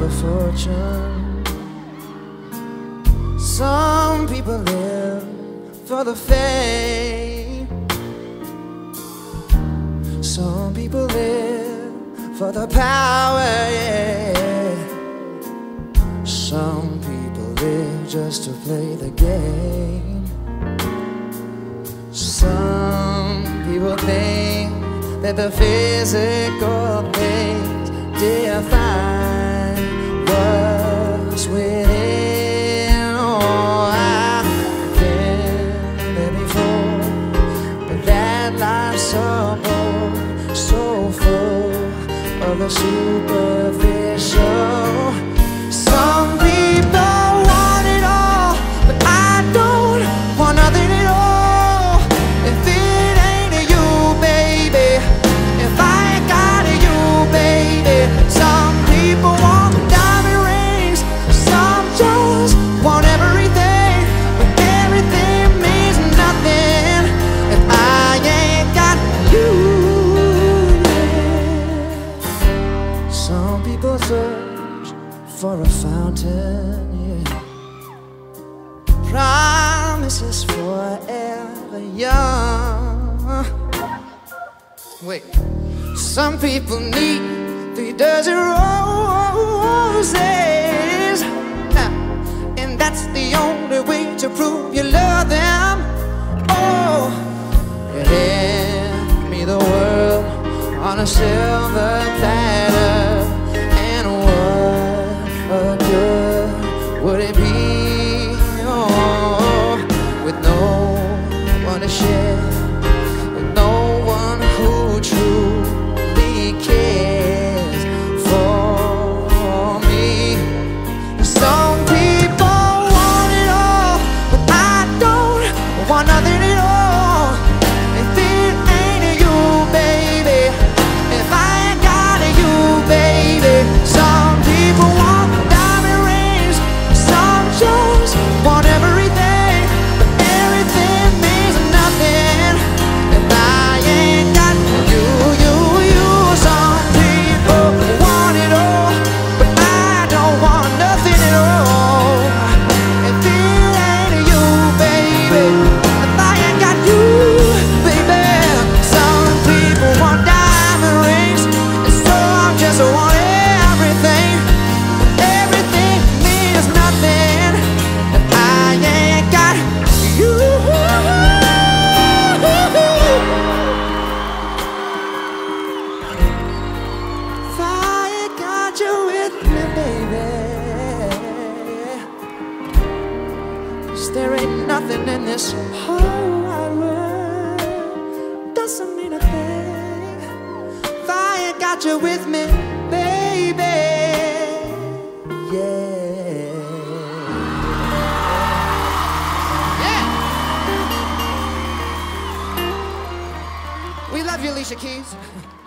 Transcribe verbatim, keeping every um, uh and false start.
the fortune. Some people live for the fame. Some people live for the power, yeah. Some people live just to play the game. Some people think that the physical things define what's within. Oh, I've been there before, but that life's so bold, so full of the superficial. Some people want it all, but I don't want nothing at all. If it ain't you, baby, if I ain't got you, baby. Some people want diamond rings, some just want everything, but everything means nothing if I ain't got you. Some people search for a fountain, yeah. Promises forever young. Wait, some people need three dozen roses, and that's the only way to prove you love them. Oh, hand me the world on a silver platter, and what good would it be, oh, with no one to share, with no one who truly cares for me. Some people want it all, but I don't want nothing at all. If it ain't you, baby, if I ain't got you, baby. Some people want diamond rings, some just want everything, but everything means nothing if I ain't got you, you, you. Some people want it all, but I don't want nothing at all. If it ain't you, baby, if I ain't got you, baby. Some people want diamond rings, and some just want everything. Everything means nothing if I ain't got you. If I ain't got you with me, baby, 'cause there ain't nothing in this whole wide world doesn't mean a thing if I ain't got you with me, baby. Yeah. Yeah. We love you, Alicia Keys.